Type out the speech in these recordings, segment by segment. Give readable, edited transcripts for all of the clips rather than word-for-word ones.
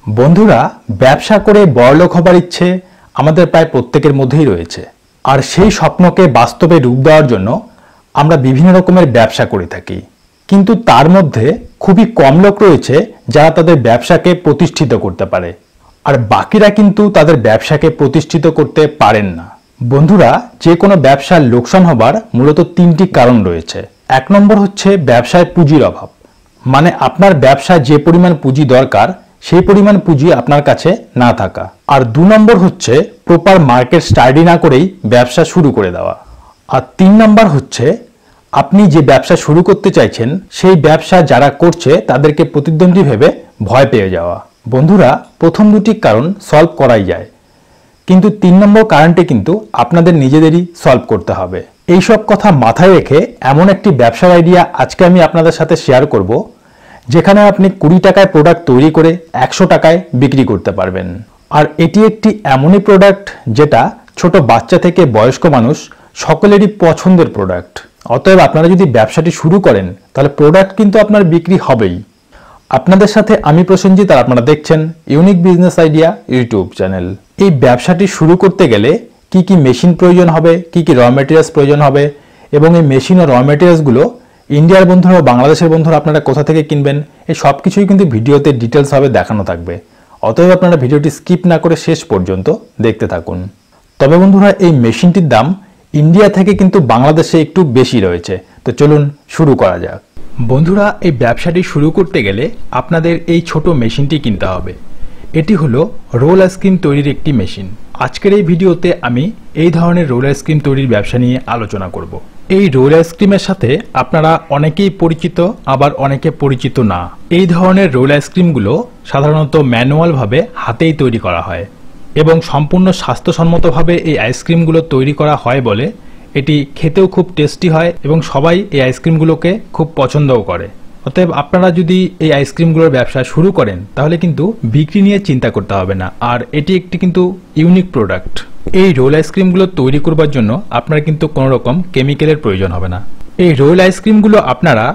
বন্ধুরা, ব্যবসা করে বড়লোক হবার ইচ্ছে আমাদের প্রায় প্রত্যেকের মধ্যেই রয়েছে। আর সেই স্বপ্নকে বাস্তবে রূপ দেওয়ার জন্য আমরা বিভিন্ন রকমের ব্যবসা করে থাকি। কিন্তু তার মধ্যে খুবই কম লোক রয়েছে যারা তাদের ব্যবসাকে প্রতিষ্ঠিত করতে পারে, আর বাকিরা কিন্তু তাদের ব্যবসাকে প্রতিষ্ঠিত করতে পারেন না। বন্ধুরা, যে কোনো ব্যবসার লোকসান হবার মূলত তিনটি কারণ রয়েছে। এক নম্বর হচ্ছে ব্যবসায় পুঁজির অভাব, মানে আপনার ব্যবসায় যে পরিমাণ পুঁজি দরকার সেই পরিমাণ পুঁজি আপনার কাছে না থাকা। আর দু নম্বর হচ্ছে প্রপার মার্কেট স্টাডি না করেই ব্যবসা শুরু করে দেওয়া। আর তিন নম্বর হচ্ছে আপনি যে ব্যবসা শুরু করতে চাইছেন সেই ব্যবসা যারা করছে তাদেরকে প্রতিদ্বন্দ্বী ভেবে ভয় পেয়ে যাওয়া। বন্ধুরা, প্রথম দুটি কারণ সলভ করাই যায়, কিন্তু তিন নম্বর কারণটি কিন্তু আপনাদের নিজেদেরই সলভ করতে হবে। এইসব কথা মাথায় রেখে এমন একটি ব্যবসার আইডিয়া আজকে আমি আপনাদের সাথে শেয়ার করব, যেখানে আপনি 20 টাকায় প্রোডাক্ট তৈরি করে 100 টাকায় বিক্রি করতে পারবেন। আর এটি একটি এমনই প্রোডাক্ট যেটা ছোট বাচ্চা থেকে বয়স্ক মানুষ সকলেরই পছন্দের প্রোডাক্ট। অতএব আপনারা যদি ব্যবসাটি শুরু করেন তাহলে প্রোডাক্ট কিন্তু আপনার বিক্রি হবেই। আপনাদের সাথে আমি প্রসেনজিৎ, আর আপনারা দেখছেন unique business idea YouTube channel. এই ব্যবসাটি শুরু করতে গেলে কি কি মেশিন প্রয়োজন হবে, কি কি র মেটেরিয়ালস প্রয়োজন হবে, এবং এই মেশিন ও র মেটেরিয়ালসগুলো ইন্ডিয়ার বন্ধুরা ও বাংলাদেশের বন্ধুরা আপনারা কোথা থেকে কিনবেন, এই সব কিছুই কিন্তু ভিডিওতে ডিটেলসভাবে দেখানো থাকবে। অতএব আপনারা ভিডিওটি স্কিপ না করে শেষ পর্যন্ত দেখতে থাকুন। তবে বন্ধুরা, এই মেশিনটির দাম ইন্ডিয়া থেকে কিন্তু বাংলাদেশে একটু বেশি রয়েছে। তো চলুন শুরু করা যাক। বন্ধুরা, এই ব্যবসাটি শুরু করতে গেলে আপনাদের এই ছোট মেশিনটি কিনতে হবে। এটি হলো রোল আইসক্রিম তৈরির একটি মেশিন। আজকের এই ভিডিওতে আমি এই ধরনের রোল আইসক্রিম তৈরির ব্যবসা নিয়ে আলোচনা করব। এই রোল আইসক্রিমের সাথে আপনারা অনেকেই পরিচিত, আবার অনেকে পরিচিত না। এই ধরনের রোল আইসক্রিমগুলো সাধারণত ম্যানুয়ালভাবে হাতেই তৈরি করা হয়, এবং সম্পূর্ণ স্বাস্থ্যসম্মতভাবে এই আইসক্রিমগুলো তৈরি করা হয় বলে এটি খেতেও খুব টেস্টি হয়, এবং সবাই এই আইসক্রিমগুলোকে খুব পছন্দও করে। অতএব আপনারা যদি এই আইসক্রিমগুলোর ব্যবসা শুরু করেন তাহলে কিন্তু বিক্রি নিয়ে চিন্তা করতে হবে না। আর এটি একটি কিন্তু ইউনিক প্রোডাক্ট। এই রোল আইসক্রিমগুলো তৈরি করবার জন্য আপনার কিন্তু কোনো রকম কেমিক্যালের প্রয়োজন হবে না। এই রোল আইসক্রিমগুলো আপনারা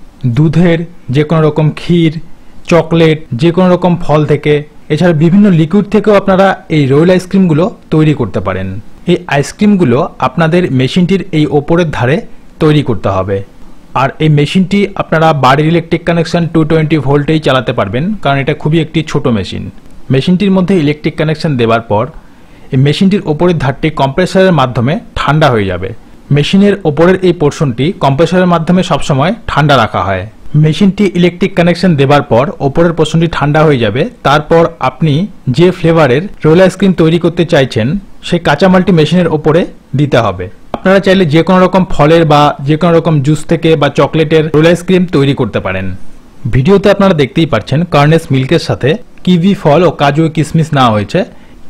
দুধের যে কোনো রকম ক্ষীর, চকলেট, যে কোনো রকম ফল থেকে, এছাড়া বিভিন্ন লিকুইড থেকেও আপনারা এই রোল আইসক্রিমগুলো তৈরি করতে পারেন। এই আইসক্রিমগুলো আপনাদের মেশিনটির এই ওপরের ধারে তৈরি করতে হবে। আর এই মেশিনটি আপনারা বাড়ির ইলেকট্রিক কানেকশন 220 ভোল্টেই চালাতে পারবেন, কারণ এটা খুবই একটি ছোট মেশিন। মেশিনটির মধ্যে ইলেকট্রিক কানেকশন দেওয়ার পর এই মেশিনটির ওপরের ধারটি কম্প্রেসারের মাধ্যমে ঠান্ডা হয়ে যাবে। মেশিনের ওপরের এই পোর্শনটি কম্প্রেসারের মাধ্যমে সবসময় ঠান্ডা রাখা হয়। মেশিনটি ইলেকট্রিক কানেকশন দেওয়ার পর ওপরের পোর্শনটি ঠান্ডা হয়ে যাবে। তারপর আপনি যে ফ্লেভারের রোল আইসক্রিম তৈরি করতে চাইছেন সেই কাঁচামালটি মেশিনের ওপরে দিতে হবে। আপনারা চাইলে যে কোনো রকম ফলের বা যে কোনো রকম জুস থেকে বা চকলেটের রোল আইসক্রিম তৈরি করতে পারেন। ভিডিওতে আপনারা দেখতেই পাচ্ছেন কার্নেস মিল্কের সাথে কিউই ফল ও কাজু কিশমিশ নেওয়া হয়েছে।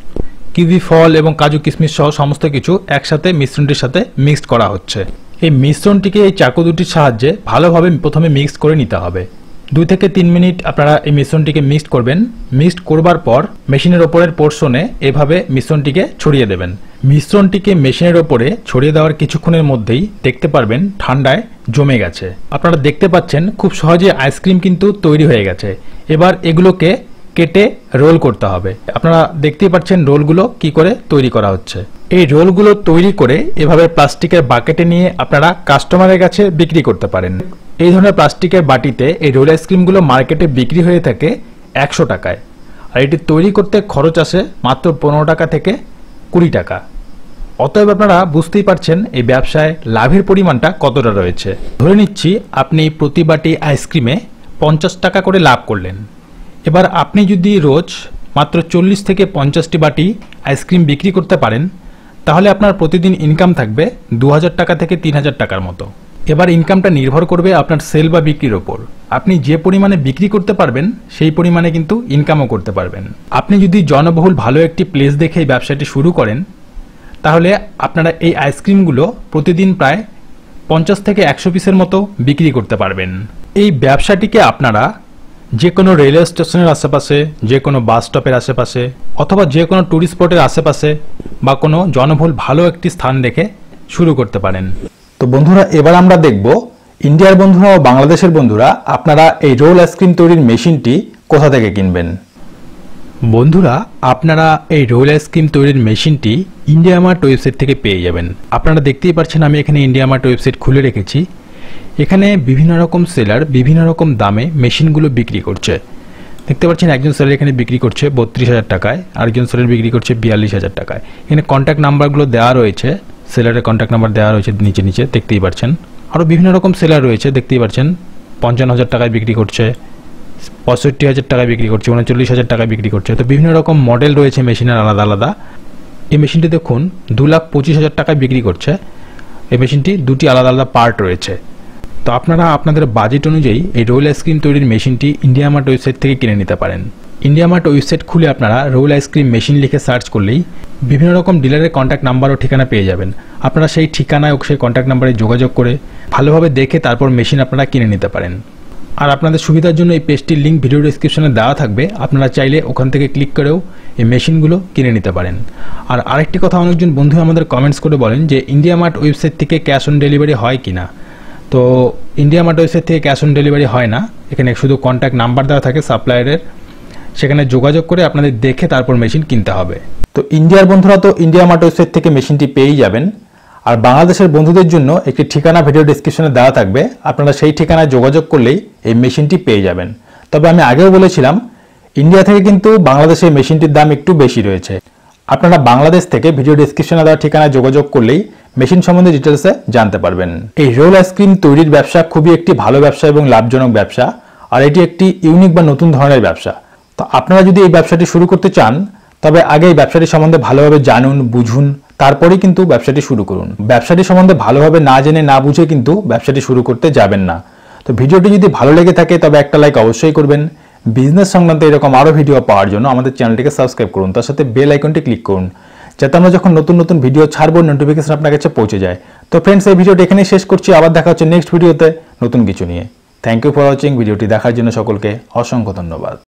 কিউই ফল এবং কাজু কিশমিশ সহ সমস্ত কিছু একসাথে মিশ্রণটির সাথে মিক্সড করা হচ্ছে। এই মিশ্রণটিকে এই চাকু দুটির সাহায্যে ভালোভাবে প্রথমে মিক্স করে নিতে হবে। 2 থেকে 3 মিনিট আপনারা এই মিশ্রণটিকে মিক্সড করবেন। মিক্সড করবার পর মেশিনের ওপরের পোর্শনে এভাবে মিশ্রণটিকে ছড়িয়ে দেবেন। মিশ্রণটিকে মেশিনের ওপরে ছড়িয়ে দেওয়ার কিছুক্ষণের মধ্যেই দেখতে পারবেন ঠান্ডায় জমে গেছে। আপনারা দেখতে পাচ্ছেন খুব সহজে আইসক্রিম কিন্তু তৈরি হয়ে গেছে। এবার এগুলোকে কেটে রোল করতে হবে। আপনারা দেখতেই পাচ্ছেন রোলগুলো কি করে তৈরি করা হচ্ছে। এই রোলগুলো তৈরি করে এভাবে প্লাস্টিকের বাকেটে নিয়ে আপনারা কাস্টমারের কাছে বিক্রি করতে পারেন। এই ধরনের প্লাস্টিকের বাটিতে এই রোল আইসক্রিমগুলো মার্কেটে বিক্রি হয়ে থাকে 100 টাকায়, আর এটি তৈরি করতে খরচ আসে মাত্র 15 টাকা থেকে 20 টাকা। অতএব আপনারা বুঝতেই পারছেন এই ব্যবসায় লাভের পরিমাণটা কতটা রয়েছে। ধরে নিচ্ছি আপনি প্রতি বাটি আইসক্রিমে 50 টাকা করে লাভ করলেন। এবার আপনি যদি রোজ মাত্র 40 থেকে 50টি বাটি আইসক্রিম বিক্রি করতে পারেন তাহলে আপনার প্রতিদিন ইনকাম থাকবে 2000 টাকা থেকে 3000 টাকার মতো। এবার ইনকামটা নির্ভর করবে আপনার সেল বা বিক্রির ওপর। আপনি যে পরিমাণে বিক্রি করতে পারবেন সেই পরিমাণে কিন্তু ইনকামও করতে পারবেন। আপনি যদি জনবহুল ভালো একটি প্লেস দেখে এই ব্যবসাটি শুরু করেন তাহলে আপনারা এই আইসক্রিমগুলো প্রতিদিন প্রায় 50 থেকে 100 পিসের মতো বিক্রি করতে পারবেন। এই ব্যবসাটিকে আপনারা যে কোনো রেলওয়ে স্টেশনের আশেপাশে, যে কোনো বাস স্টপের আশেপাশে, অথবা যে কোনো ট্যুরিস্ট স্পটের আশেপাশে বা কোনো জনবহুল ভালো একটি স্থান দেখে শুরু করতে পারেন। তো বন্ধুরা, এবার আমরা দেখব ইন্ডিয়ার বন্ধুরা ও বাংলাদেশের বন্ধুরা আপনারা এই রোল আইসক্রিম তৈরির মেশিনটি কোথা থেকে কিনবেন। বন্ধুরা, আপনারা এই রোল আইসক্রিম তৈরির মেশিনটি ইন্ডিয়া মার্ট ওয়েবসাইট থেকে পেয়ে যাবেন। আপনারা দেখতেই পাচ্ছেন আমি এখানে ইন্ডিয়া মার্ট ওয়েবসাইট খুলে রেখেছি। এখানে বিভিন্ন রকম সেলার বিভিন্ন রকম দামে মেশিনগুলো বিক্রি করছে। দেখতে পাচ্ছেন একজন সেলার এখানে বিক্রি করছে 32,000 টাকায়, আরেকজন সেলার বিক্রি করছে 42,000 টাকায়। এখানে কন্ট্যাক্ট নাম্বারগুলো দেওয়া রয়েছে, সেলারের কন্ট্যাক্ট নাম্বার দেওয়া রয়েছে নিচে নিচে দেখতেই পাচ্ছেন। আরও বিভিন্ন রকম সেলার রয়েছে দেখতেই পাচ্ছেন, 55,000 টাকায় বিক্রি করছে, 65,000 টাকায় বিক্রি করছে, 39,000 টাকায় বিক্রি করছে। তো বিভিন্ন রকম মডেল রয়েছে মেশিনের আলাদা আলাদা। এই মেশিনটি দেখুন 2,25,000 টাকায় বিক্রি করছে। এই মেশিনটি দুটি আলাদা আলাদা পার্ট রয়েছে। তো আপনারা আপনাদের বাজেট অনুযায়ী এই রোল আইসক্রিম তৈরির মেশিনটি ইন্ডিয়া মার্ট ওয়েবসাইট থেকে কিনে নিতে পারেন। ইন্ডিয়া মার্ট ওয়েবসাইট খুলে আপনারা রোল আইসক্রিম মেশিন লিখে সার্চ করলেই বিভিন্ন রকম ডিলারের কন্ট্যাক্ট নাম্বার ও ঠিকানা পেয়ে যাবেন। আপনারা সেই ঠিকানায় ও সেই কন্ট্যাক্ট নাম্বারে যোগাযোগ করে ভালোভাবে দেখে তারপর মেশিন আপনারা কিনে নিতে পারেন। আর আপনাদের সুবিধার জন্য এই পেজটির লিঙ্ক ভিডিও ডেসক্রিপশনে দেওয়া থাকবে, আপনারা চাইলে ওখান থেকে ক্লিক করেও এই মেশিনগুলো কিনে নিতে পারেন। আর আরেকটি কথা, অনেকজন বন্ধু আমাদের কমেন্টস করে বলেন যে ইন্ডিয়া মার্ট ওয়েবসাইট থেকে ক্যাশ অন ডেলিভারি হয় কি না। তো ইন্ডিয়া মার্ট ওয়েবসাইট থেকে ক্যাশ অন ডেলিভারি হয় না, এখানে শুধু কন্ট্যাক্ট নাম্বার দেওয়া থাকে সাপ্লায়ারের, সেখানে যোগাযোগ করে আপনাদের দেখে তারপর মেশিন কিনতে হবে। তো ইন্ডিয়ার বন্ধুরা তো ইন্ডিয়া মার্ট ওয়েবসাইট থেকে মেশিনটি পেয়েই যাবেন। আর বাংলাদেশের বন্ধুদের জন্য একটি ঠিকানা ভিডিও ডেসক্রিপশনে দেওয়া থাকবে, আপনারা সেই ঠিকানায় যোগাযোগ করলেই এই মেশিনটি পেয়ে যাবেন। তবে আমি আগেও বলেছিলাম ইন্ডিয়া থেকে কিন্তু বাংলাদেশে মেশিনটির দাম একটু বেশি রয়েছে। আপনারা বাংলাদেশ থেকে ভিডিও ডেসক্রিপশনে দেওয়া ঠিকানায় যোগাযোগ করলেই মেশিন সম্বন্ধে ডিটেলসে জানতে পারবেন। এই রোল আইসক্রিম তৈরির ব্যবসা খুবই একটি ভালো ব্যবসা এবং লাভজনক ব্যবসা, আর এটি একটি ইউনিক বা নতুন ধরনের ব্যবসা। তো আপনারা যদি এই ব্যবসাটি শুরু করতে চান তবে আগে এই ব্যবসাটি সম্বন্ধে ভালোভাবে জানুন, বুঝুন, তারপরেই কিন্তু ব্যবসাটি শুরু করুন। ব্যবসাটি সম্বন্ধে ভালোভাবে না জেনে না বুঝে কিন্তু ব্যবসাটি শুরু করতে যাবেন না। তো ভিডিওটি যদি ভালো লেগে থাকে তবে একটা লাইক অবশ্যই করবেন। বিজনেস সংক্রান্ত এরকম আরও ভিডিও পাওয়ার জন্য আমাদের চ্যানেলটিকে সাবস্ক্রাইব করুন, তার সাথে বেল আইকনটি ক্লিক করুন, যাতে আমরা যখন নতুন নতুন ভিডিও ছাড়বো নোটিফিকেশন আপনার কাছে পৌঁছে যায়। তো ফ্রেন্ডস, এই ভিডিওটি এখানেই শেষ করছি, আবার দেখা হচ্ছে নেক্সট ভিডিওতে নতুন কিছু নিয়ে। Thank you for watching. ভিডিওটি দেখার জন্য সকলকে অসংখ্য ধন্যবাদ।